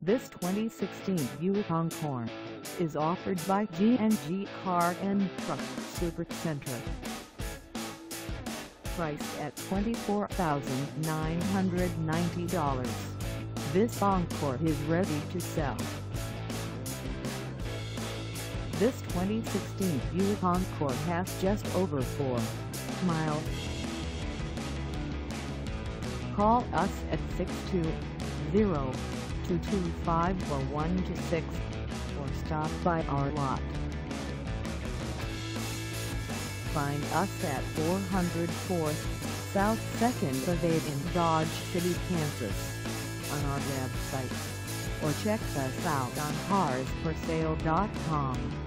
This 2016 Buick Encore is offered by GandG Car and Truck Supercenter. Priced at $24,990, this Encore is ready to sell. This 2016 Buick Encore has just over 4 miles. Call us at 620-225-4126 or stop by our lot. Find us at 404 South 2nd Ave in Dodge City, Kansas on our website, or check us out on carsforsale.com.